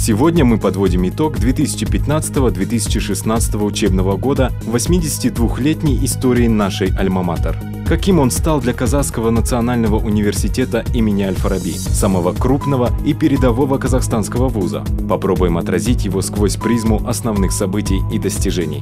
Сегодня мы подводим итог 2015-2016 учебного года 82-летней истории нашей Альма-Матер. Каким он стал для Казахского национального университета имени Аль-Фараби, самого крупного и передового казахстанского вуза. Попробуем отразить его сквозь призму основных событий и достижений.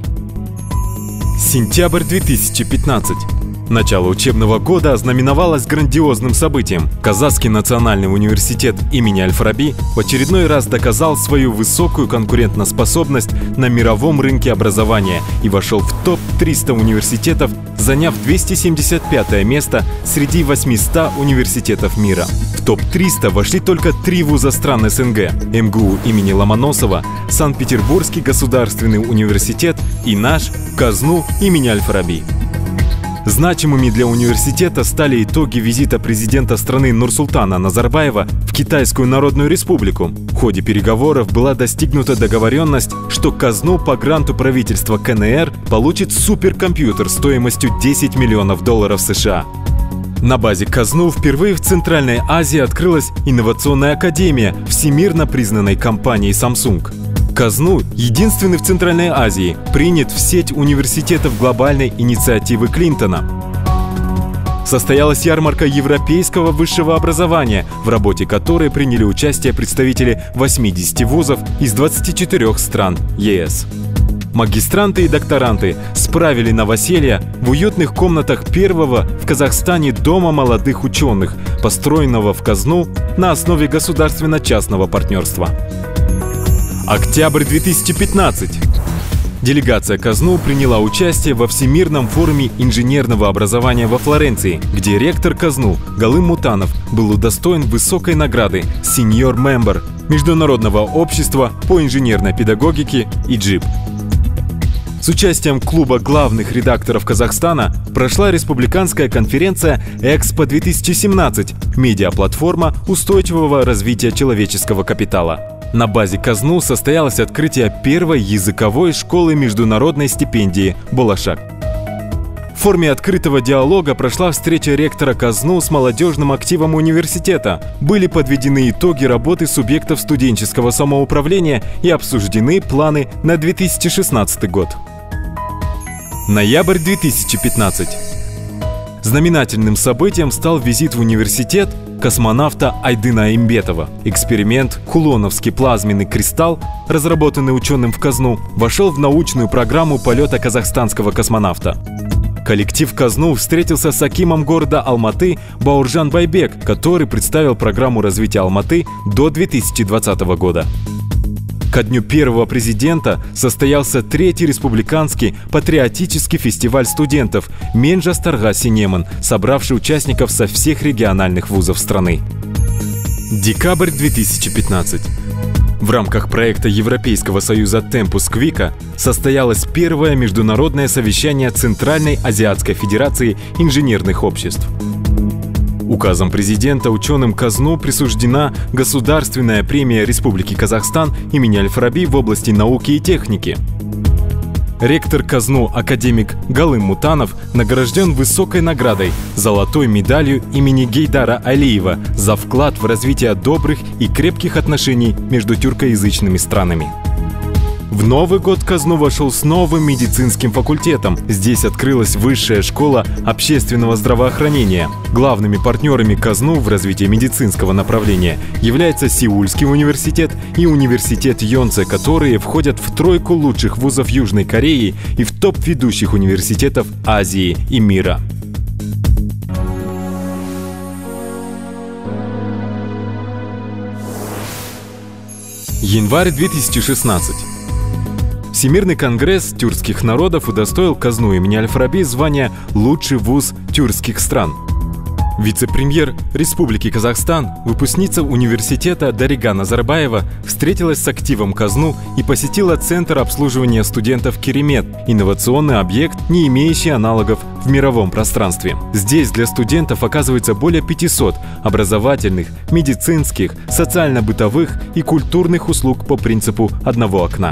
Сентябрь 2015. Начало учебного года ознаменовалось грандиозным событием. Казахский национальный университет имени Аль-Фараби в очередной раз доказал свою высокую конкурентоспособность на мировом рынке образования и вошел в топ-300 университетов, заняв 275 место среди 800 университетов мира. В топ-300 вошли только 3 вуза стран СНГ – МГУ имени Ломоносова, Санкт-Петербургский государственный университет и наш КАЗНУ имени Аль-Фараби. Значимыми для университета стали итоги визита президента страны Нурсултана Назарбаева в Китайскую Народную Республику. В ходе переговоров была достигнута договоренность, что КАЗНУ по гранту правительства КНР получит суперкомпьютер стоимостью $10 миллионов США. На базе КАЗНУ впервые в Центральной Азии открылась инновационная академия всемирно признанной компанией Samsung. КАЗНУ, единственный в Центральной Азии, принят в сеть университетов глобальной инициативы Клинтона. Состоялась ярмарка европейского высшего образования, в работе которой приняли участие представители 80 вузов из 24 стран ЕС. Магистранты и докторанты справили новоселье в уютных комнатах первого в Казахстане Дома молодых ученых, построенного в КАЗНУ на основе государственно-частного партнерства. Октябрь 2015. Делегация КАЗНУ приняла участие во Всемирном форуме инженерного образования во Флоренции, где ректор КАЗНУ Галым Мутанов был удостоен высокой награды «Senior Member» Международного общества по инженерной педагогике «ИДЖИП». С участием клуба главных редакторов Казахстана прошла республиканская конференция «Экспо-2017» – медиаплатформа устойчивого развития человеческого капитала. На базе КАЗНУ состоялось открытие первой языковой школы международной стипендии «Болашак». В форме открытого диалога прошла встреча ректора КАЗНУ с молодежным активом университета. Были подведены итоги работы субъектов студенческого самоуправления и обсуждены планы на 2016 год. Ноябрь 2015. Знаменательным событием стал визит в университет космонавта Айдына Имбетова. Эксперимент «Кулоновский плазменный кристалл», разработанный ученым в КАЗНУ, вошел в научную программу полета казахстанского космонавта. Коллектив КАЗНУ встретился с акимом города Алматы Бауржан Байбек, который представил программу развития Алматы до 2020 года. Ко дню первого президента состоялся 3-й республиканский патриотический фестиваль студентов «Менжас Тарга Синеман», собравший участников со всех региональных вузов страны. Декабрь 2015. В рамках проекта Европейского союза Tempus Quica состоялось первое международное совещание Центральной Азиатской Федерации инженерных обществ. Указом президента ученым КАЗНУ присуждена Государственная премия Республики Казахстан имени Аль-Фараби в области науки и техники. Ректор КАЗНУ академик Галым Мутанов награжден высокой наградой золотой медалью имени Гейдара Алиева за вклад в развитие добрых и крепких отношений между тюркоязычными странами. В Новый год КАЗНУ вошел с новым медицинским факультетом. Здесь открылась Высшая школа общественного здравоохранения. Главными партнерами КАЗНУ в развитии медицинского направления являются Сеульский университет и университет Йонсе, которые входят в тройку лучших вузов Южной Кореи и в топ ведущих университетов Азии и мира. Январь 2016. Всемирный конгресс тюркских народов удостоил КАЗНУ имени Аль-Фараби звания «Лучший вуз тюркских стран». Вице-премьер Республики Казахстан, выпускница университета Дарига Назарбаева, встретилась с активом КАЗНУ и посетила Центр обслуживания студентов «Керемет» – инновационный объект, не имеющий аналогов в мировом пространстве. Здесь для студентов оказывается более 500 образовательных, медицинских, социально-бытовых и культурных услуг по принципу одного окна.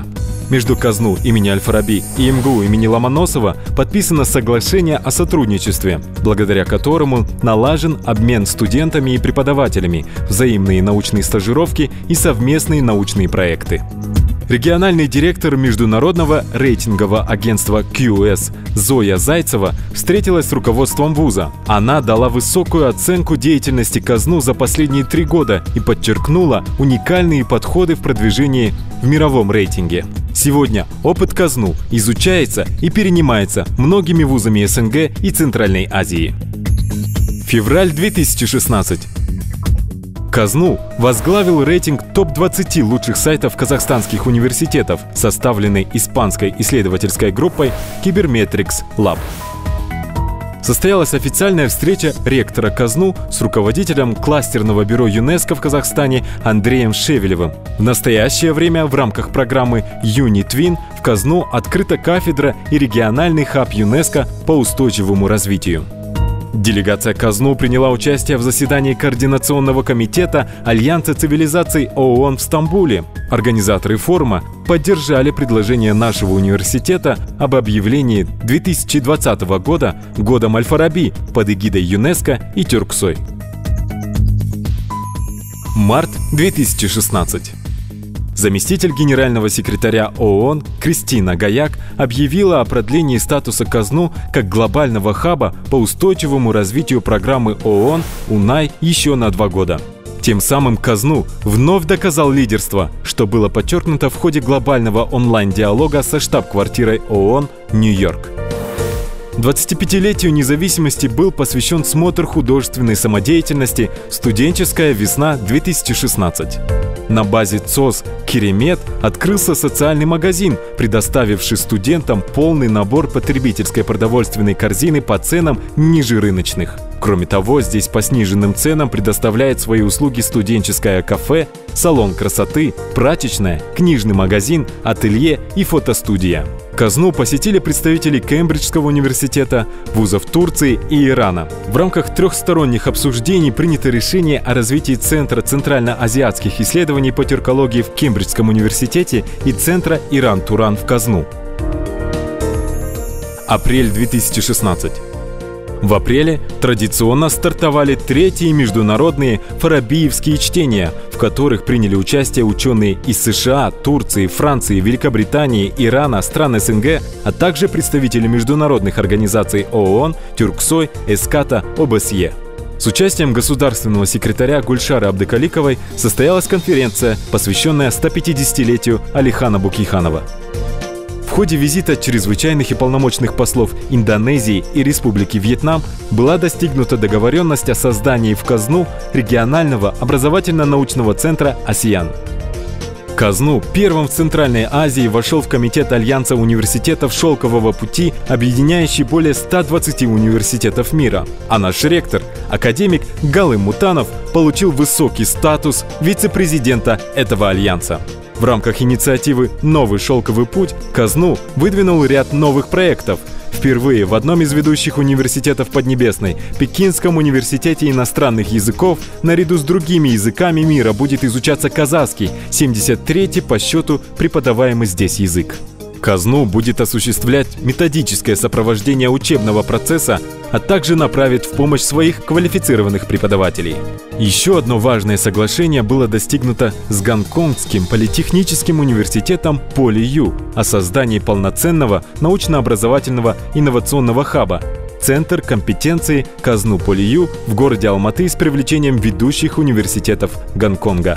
Между КАЗНУ имени Аль-Фараби и МГУ имени Ломоносова подписано соглашение о сотрудничестве, благодаря которому налажен обмен студентами и преподавателями, взаимные научные стажировки и совместные научные проекты. Региональный директор международного рейтингового агентства QS Зоя Зайцева встретилась с руководством вуза. Она дала высокую оценку деятельности КАЗНУ за последние 3 года и подчеркнула уникальные подходы в продвижении в мировом рейтинге. Сегодня опыт КАЗНУ изучается и перенимается многими вузами СНГ и Центральной Азии. Февраль 2016. КАЗНУ возглавил рейтинг топ-20 лучших сайтов казахстанских университетов, составленный испанской исследовательской группой Cybermetrics Lab. Состоялась официальная встреча ректора КАЗНУ с руководителем кластерного бюро ЮНЕСКО в Казахстане Андреем Шевелевым. В настоящее время в рамках программы UniTwin в КАЗНУ открыта кафедра и региональный хаб ЮНЕСКО по устойчивому развитию. Делегация КАЗНУ приняла участие в заседании Координационного комитета Альянса цивилизаций ООН в Стамбуле. Организаторы форума поддержали предложение нашего университета об объявлении 2020 года Годом Аль-Фараби под эгидой ЮНЕСКО и Тюрксой. Март 2016. Заместитель генерального секретаря ООН Кристина Гаяк объявила о продлении статуса КАЗНУ как глобального хаба по устойчивому развитию программы ООН УНАЙ еще на 2 года. Тем самым КАЗНУ вновь доказал лидерство, что было подчеркнуто в ходе глобального онлайн-диалога со штаб-квартирой ООН Нью-Йорк. 25-летию независимости был посвящен смотр художественной самодеятельности «Студенческая весна-2016». На базе ЦОС «Керемет» открылся социальный магазин, предоставивший студентам полный набор потребительской продовольственной корзины по ценам ниже рыночных. Кроме того, здесь по сниженным ценам предоставляет свои услуги студенческое кафе, салон красоты, прачечная, книжный магазин, ателье и фотостудия. КАЗНУ посетили представители Кембриджского университета, вузов Турции и Ирана. В рамках трехсторонних обсуждений принято решение о развитии Центра центрально-азиатских исследований по тюркологии в Кембриджском университете и Центра Иран-Туран в КАЗНУ. Апрель 2016. В апреле традиционно стартовали 3-е международные фарабиевские чтения, в которых приняли участие ученые из США, Турции, Франции, Великобритании, Ирана, стран СНГ, а также представители международных организаций ООН, Тюрксой, Эската, ОБСЕ. С участием государственного секретаря Гульшары Абдыкаликовой состоялась конференция, посвященная 150-летию Алихана Букейханова. В ходе визита чрезвычайных и полномочных послов Индонезии и Республики Вьетнам была достигнута договоренность о создании в КАЗНУ регионального образовательно-научного центра «АСЕАН». КАЗНУ первым в Центральной Азии вошел в комитет Альянса университетов Шелкового пути, объединяющий более 120 университетов мира. А наш ректор, академик Галым Мутанов, получил высокий статус вице-президента этого альянса. В рамках инициативы «Новый шелковый путь» КАЗНУ выдвинул ряд новых проектов. Впервые в одном из ведущих университетов Поднебесной, Пекинском университете иностранных языков, наряду с другими языками мира будет изучаться казахский, 73-й по счету преподаваемый здесь язык. КАЗНУ будет осуществлять методическое сопровождение учебного процесса, а также направит в помощь своих квалифицированных преподавателей. Еще одно важное соглашение было достигнуто с Гонконгским политехническим университетом PolyU о создании полноценного научно-образовательного инновационного хаба «Центр компетенции КАЗНУ PolyU» в городе Алматы с привлечением ведущих университетов Гонконга.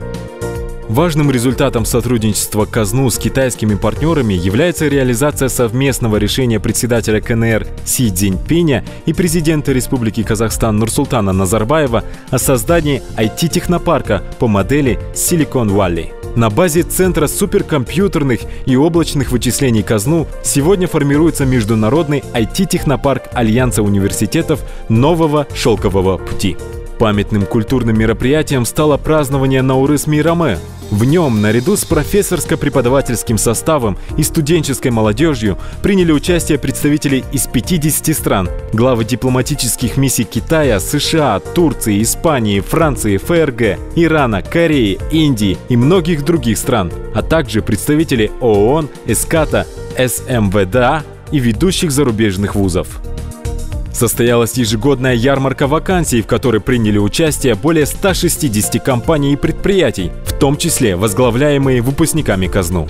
Важным результатом сотрудничества КАЗНУ с китайскими партнерами является реализация совместного решения председателя КНР Си Цзиньпиня и президента Республики Казахстан Нурсултана Назарбаева о создании IT-технопарка по модели Silicon Valley. На базе Центра суперкомпьютерных и облачных вычислений КАЗНУ сегодня формируется международный IT-технопарк Альянса университетов Нового шелкового пути. Памятным культурным мероприятием стало празднование Наурыз Мейрамы. В нем, наряду с профессорско-преподавательским составом и студенческой молодежью, приняли участие представители из 50 стран, главы дипломатических миссий Китая, США, Турции, Испании, Франции, ФРГ, Ирана, Кореи, Индии и многих других стран, а также представители ООН, ЭСКАТа, СМВДА и ведущих зарубежных вузов. Состоялась ежегодная ярмарка вакансий, в которой приняли участие более 160 компаний и предприятий, в том числе возглавляемые выпускниками КАЗНУ.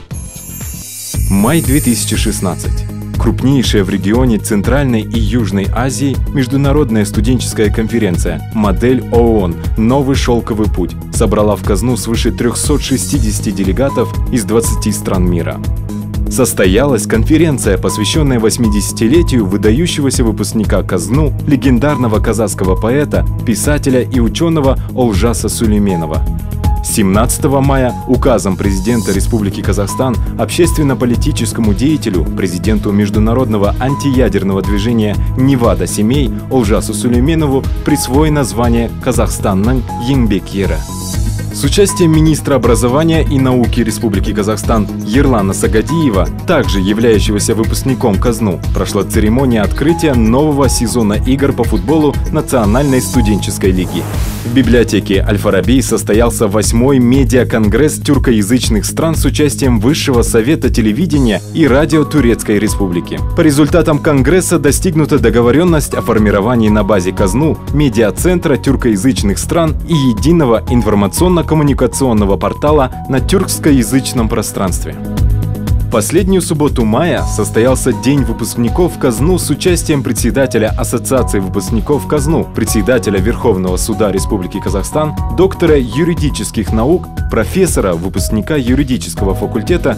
Май 2016. Крупнейшая в регионе Центральной и Южной Азии международная студенческая конференция «Модель ООН. Новый шелковый путь» собрала в КАЗНУ свыше 360 делегатов из 20 стран мира. Состоялась конференция, посвященная 80-летию выдающегося выпускника КАЗНУ, легендарного казахского поэта, писателя и ученого Олжаса Сулейменова. 17 мая указом президента Республики Казахстан общественно-политическому деятелю, президенту международного антиядерного движения «Невада семей» Олжасу Сулейменову присвоено звание «Казахстанның еңбек ері». С участием министра образования и науки Республики Казахстан Ерлана Сагадиева, также являющегося выпускником КАЗНУ, прошла церемония открытия нового сезона игр по футболу Национальной студенческой лиги. В библиотеке Аль-Фараби состоялся 8-й медиаконгресс тюркоязычных стран с участием Высшего совета телевидения и радио Турецкой Республики. По результатам конгресса достигнута договоренность о формировании на базе КАЗНУ медиацентра тюркоязычных стран и единого информационно-коммуникационного портала на тюркскоязычном пространстве. В последнюю субботу мая состоялся День выпускников КАЗНУ с участием председателя Ассоциации выпускников КАЗНУ, председателя Верховного суда Республики Казахстан, доктора юридических наук, профессора, выпускника юридического факультета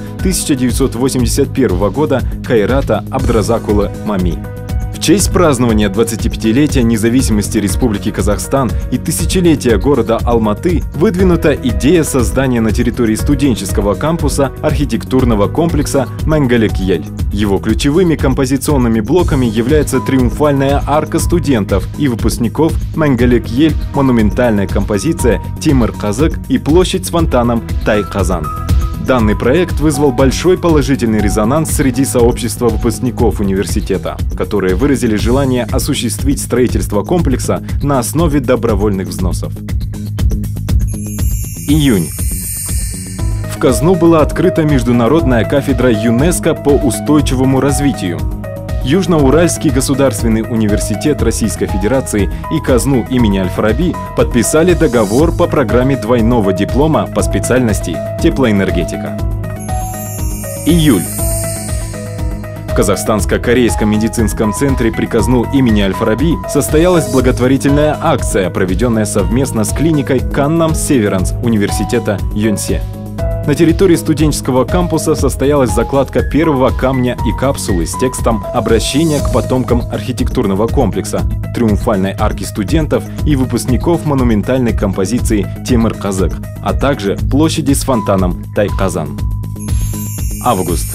1981 года Кайрата Абдразакулы Мами. В честь празднования 25-летия независимости Республики Казахстан и тысячелетия города Алматы выдвинута идея создания на территории студенческого кампуса архитектурного комплекса Мәңгілік-ел. Его ключевыми композиционными блоками является триумфальная арка студентов и выпускников Мәңгілік-ел, монументальная композиция Темір-Қазық и площадь с фонтаном Тай-Қазан. Данный проект вызвал большой положительный резонанс среди сообщества выпускников университета, которые выразили желание осуществить строительство комплекса на основе добровольных взносов. Июнь. В КАЗНУ была открыта международная кафедра ЮНЕСКО по устойчивому развитию. Южноуральский государственный университет Российской Федерации и КАЗНУ имени Аль-Фараби подписали договор по программе двойного диплома по специальности теплоэнергетика. Июль. В Казахстанско-корейском медицинском центре при КАЗНУ имени Аль-Фараби состоялась благотворительная акция, проведенная совместно с клиникой Каннам Северанс университета Йонсе. На территории студенческого кампуса состоялась закладка первого камня и капсулы с текстом «Обращение к потомкам архитектурного комплекса», триумфальной арки студентов и выпускников монументальной композиции Темір-Қазық, а также площади с фонтаном Тай-Қазан. Август.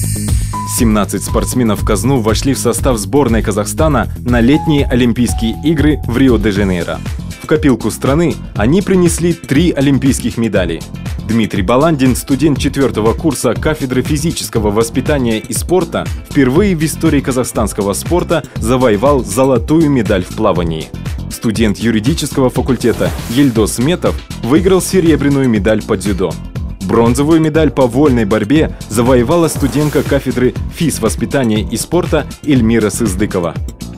17 спортсменов КАЗНУ вошли в состав сборной Казахстана на летние Олимпийские игры в Рио-де-Жанейро. В копилку страны они принесли 3 олимпийских медали. Дмитрий Баландин, студент 4-го курса кафедры физического воспитания и спорта, впервые в истории казахстанского спорта завоевал золотую медаль в плавании. Студент юридического факультета Ельдос Метов выиграл серебряную медаль по дзюдо. Бронзовую медаль по вольной борьбе завоевала студентка кафедры физвоспитания и спорта Эльмира Сыздыкова.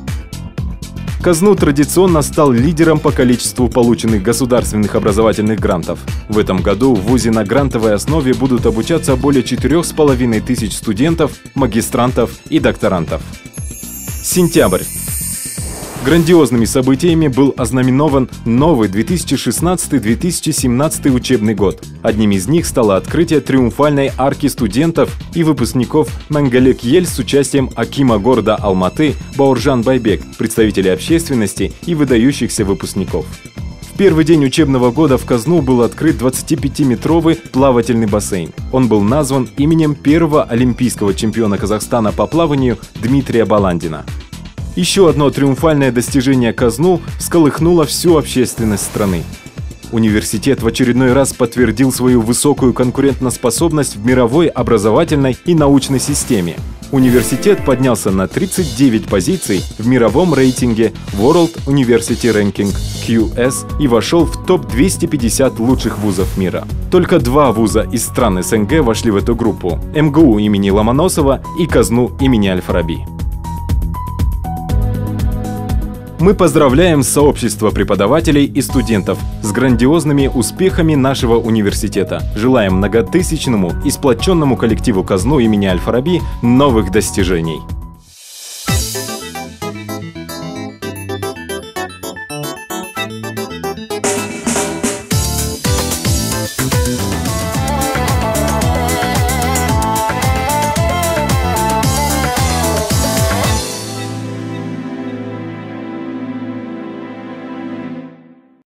КАЗНУ традиционно стал лидером по количеству полученных государственных образовательных грантов. В этом году в вузе на грантовой основе будут обучаться более 4500 студентов, магистрантов и докторантов. Сентябрь. Грандиозными событиями был ознаменован новый 2016-2017 учебный год. Одним из них стало открытие триумфальной арки студентов и выпускников Мәңгілік-ел с участием акима города Алматы Бауыржан Байбек, представителей общественности и выдающихся выпускников. В первый день учебного года в КАЗНУ был открыт 25-метровый плавательный бассейн. Он был назван именем первого олимпийского чемпиона Казахстана по плаванию Дмитрия Баландина. Еще одно триумфальное достижение КАЗНУ всколыхнуло всю общественность страны. Университет в очередной раз подтвердил свою высокую конкурентоспособность в мировой образовательной и научной системе. Университет поднялся на 39 позиций в мировом рейтинге World University Ranking QS и вошел в топ-250 лучших вузов мира. Только 2 вуза из стран СНГ вошли в эту группу – МГУ имени Ломоносова и КАЗНУ имени Аль-Фараби. Мы поздравляем сообщество преподавателей и студентов с грандиозными успехами нашего университета. Желаем многотысячному и сплоченному коллективу КАЗНУ имени Аль-Фараби новых достижений.